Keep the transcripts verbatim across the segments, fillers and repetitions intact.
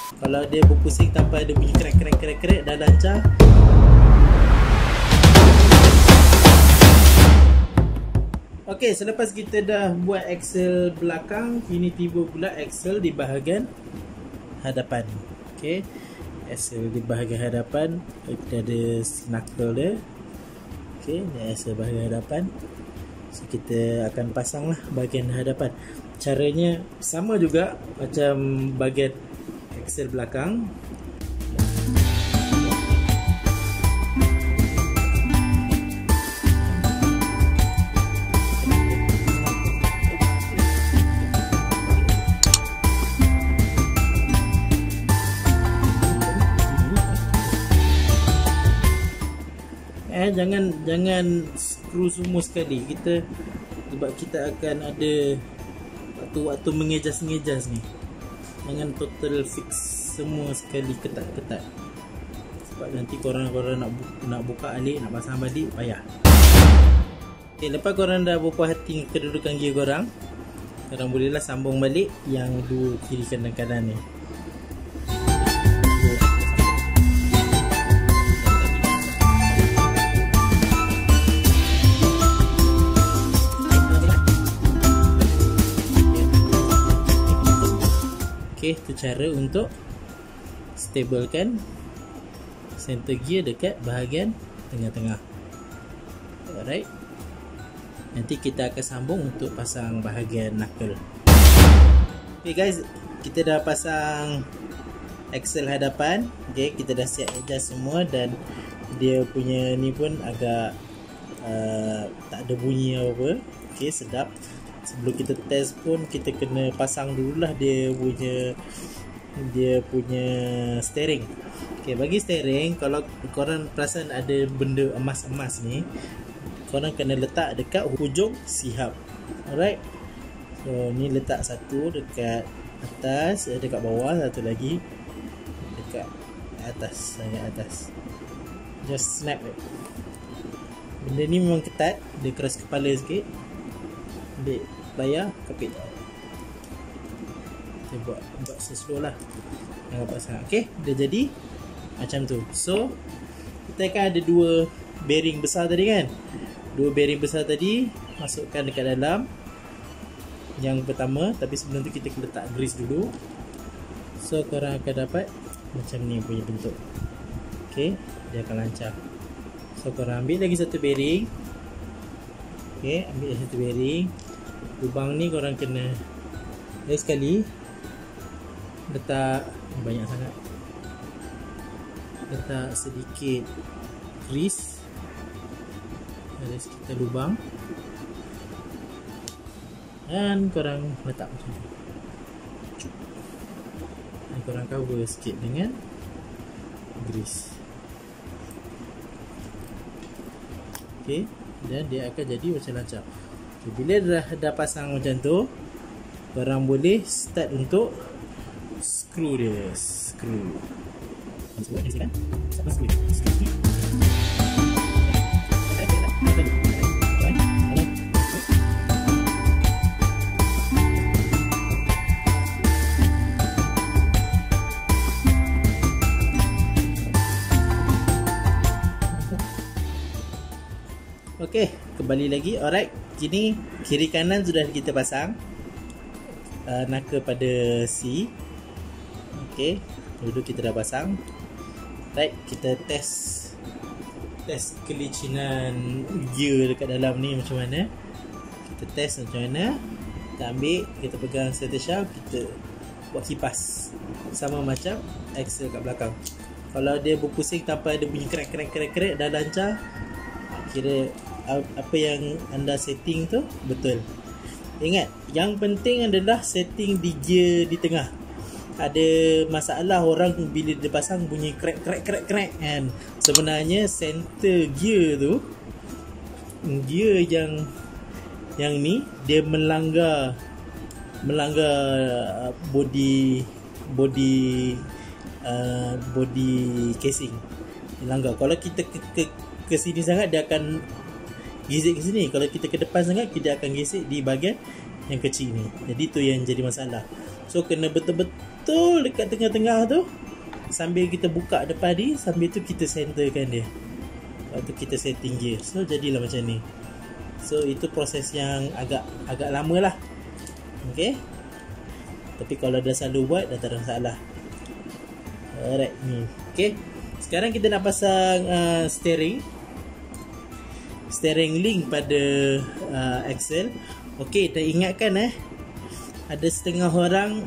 Kalau dia berpusing tanpa ada bunyi krek krek krek krek, dah lancar. Okey, selepas kita dah buat axle belakang, ini tiba pula axle di bahagian hadapan. Okey, axle di bahagian hadapan, kita ada knuckle dia. Okey, ni axle bahagian hadapan. So, kita akan pasang lah bahagian hadapan. Caranya sama juga macam bahagian axle belakang. Eh, jangan jangan skru semua sekali. Kita sebab kita akan ada waktu-waktu mengejas-ngejas ni. Jangan total fix semua sekali ketat-ketat. Sebab nanti korang-korang nak bu nak buka alik, nak pasang balik payah. Okey, lepas korang dah berpuas hati kedudukan gear korang, korang bolehlah sambung balik yang dua kiri kanan kanan ni. Okey, itu cara untuk stablekan center gear dekat bahagian tengah-tengah. Alright. Nanti kita akan sambung untuk pasang bahagian knuckle. Okay guys, kita dah pasang axle hadapan. Okay, kita dah siap adjust semua dan dia punya ni pun agak uh, tak ada bunyi apa. Okay, sedap. Sebelum kita test pun kita kena pasang dululah dia punya dia punya steering. Okay, bagi steering, kalau korang perasan ada benda emas-emas ni, korang kena letak dekat hujung sihab. Alright. So ni letak satu dekat atas, dekat bawah, satu lagi dekat atas, sangat atas. Just snap it. Benda ni memang ketat, dia keras kepala sikit. Ambil layar, kapit. Kita buat, buat slow lah. Jangan buat sangat. Okay, dah jadi macam tu. So kita akan ada dua bearing besar tadi kan. Dua bearing besar tadi masukkan dekat dalam yang pertama. Tapi sebelum tu kita letak grease dulu. So korang akan dapat macam ni punya bentuk. Okay, dia akan lancar. So korang ambil lagi satu bearing. Okay, ambil lagi satu bearing. Lubang ni korang kena lagi sekali letak banyak sangat, letak sedikit grease ada sekitar lubang dan korang letak macam ni. Dan korang cover sikit dengan grease. Ok, dan dia akan jadi macam lancar. Okay, bila dah, dah pasang macam tu, korang boleh start untuk screw dia. Screw. Buat ni kan? Siapa screw? Screw. Okey, kembali lagi. Alright, kini kiri kanan sudah kita pasang uh, naka pada C. Okey, dulu kita dah pasang. Right, kita test test kelicinan gear dekat dalam ni macam mana. Kita test macam mana. Kita ambil, kita pegang center shaft, kita buat kipas sama macam axle kat belakang. Kalau dia berpusing tanpa ada bunyi krek krek krek krek, dah lancar, kira apa yang anda setting tu betul. Ingat, yang penting adalah setting di gear di tengah. Ada masalah orang bila dia pasang bunyi krek krek krek krek kan. Sebenarnya center gear tu, gear yang yang ni dia melanggar melanggar body body uh, body casing. Melanggar. Kalau kita ke, ke, ke sini sangat, dia akan gesek ke sini. Kalau kita ke depan sangat, kita akan gesek di bahagian yang kecil ni. Jadi tu yang jadi masalah. So kena betul-betul betul dekat tengah-tengah tu. Sambil kita buka depan ni, sambil tu kita centerkan dia. Lepas tu kita setting gear. So jadilah macam ni. So itu proses yang agak agak lama lah. Okay. Tapi kalau dah selalu buat, dah tak ada masalah. Alright ni. Okay. Sekarang kita nak pasang uh, steering. Steering link pada uh, axle. Okay, dah ingatkan eh, ada setengah orang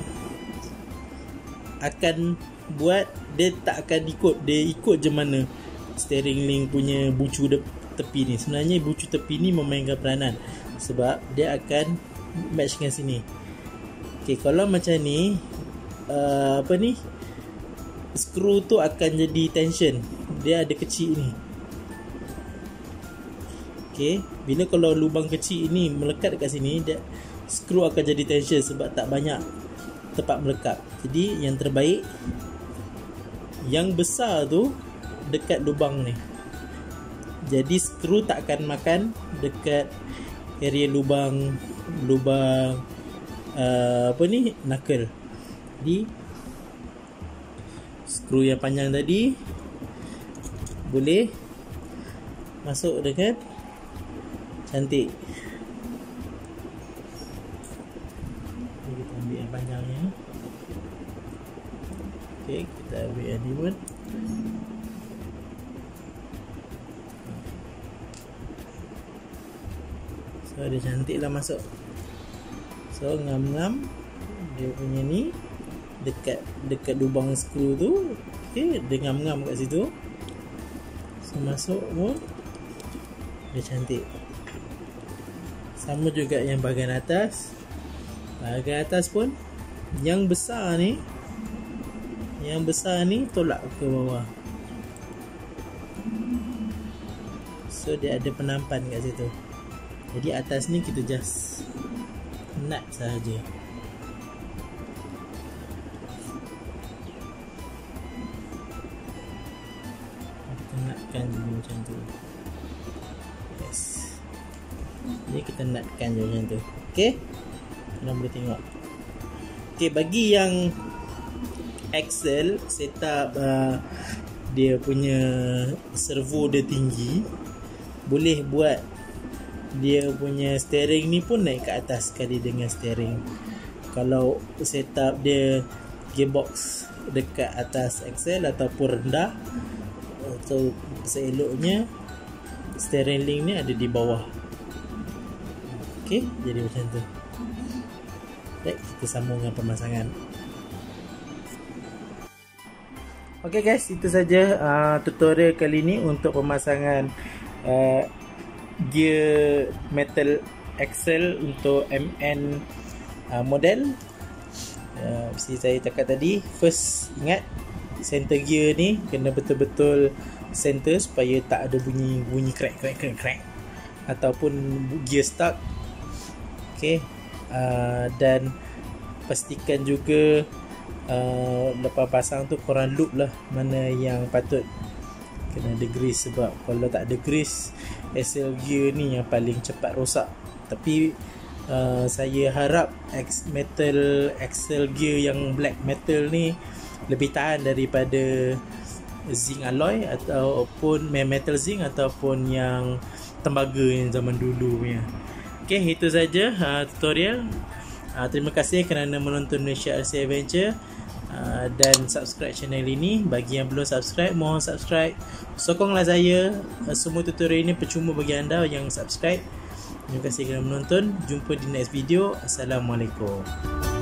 akan buat, dia tak akan ikut, dia ikut je mana steering link punya bucu tepi ni. Sebenarnya bucu tepi ni memainkan peranan sebab dia akan match dengan sini. Okay, kalau macam ni uh, apa ni, skru tu akan jadi tension, dia ada kecil ni. Okay, bila kalau lubang kecil ini melekat dekat sini, dia skru akan jadi tension sebab tak banyak tempat melekat. Jadi yang terbaik, yang besar tu dekat lubang ni. Jadi skru tak akan makan dekat area lubang lubang uh, apa ni, knuckle. Jadi skru yang panjang tadi boleh masuk dengan cantik. Kita ambil yang panjangnya. Okay, kita ambil yang ni pun. So dia cantik lah masuk. So ngam-ngam dia punya ni dekat dekat lubang skru tu. Okay, dia ngam-ngam kat situ. So masuk pun dia cantik. Sama juga yang bahagian atas. Bahagian atas pun yang besar ni, yang besar ni tolak ke bawah. So dia ada penampan kat situ. Jadi atas ni kita just nut sahaja. Kita nutkan je macam tu. Yes. Jadi kita nutkan je macam tu. Okay, korang boleh tengok. Okay, bagi yang axle setup uh, dia punya servo dia tinggi, boleh buat dia punya steering ni pun naik ke atas sekali dengan steering. Kalau setup dia gearbox dekat atas axle ataupun rendah, atau seeloknya steering link ni ada di bawah. Okay, jadi macam tu. Baik, kita sambung dengan pemasangan. Okay guys, itu saja uh, tutorial kali ni untuk pemasangan uh, gear metal axle untuk M N uh, model. Uh, seperti saya cakap tadi, first ingat center gear ni kena betul-betul center supaya tak ada bunyi bunyi crack crack crack crack ataupun gear stuck. Okay, uh, dan pastikan juga Uh, lepas pasang tu korang loop lah mana yang patut kena ada grease, sebab kalau tak ada grease axle gear ni yang paling cepat rosak. Tapi uh, saya harap metal axle gear yang black metal ni lebih tahan daripada zinc alloy ataupun metal zinc ataupun yang tembaga yang zaman dulu punya. Okay, itu saja uh, tutorial. Uh, terima kasih kerana menonton Malaysia R C Adventure. Uh, dan subscribe channel ini. Bagi yang belum subscribe, mohon subscribe. Sokonglah saya. uh, Semua tutorial ini percuma bagi anda yang subscribe. Terima kasih kerana menonton. Jumpa di next video. Assalamualaikum.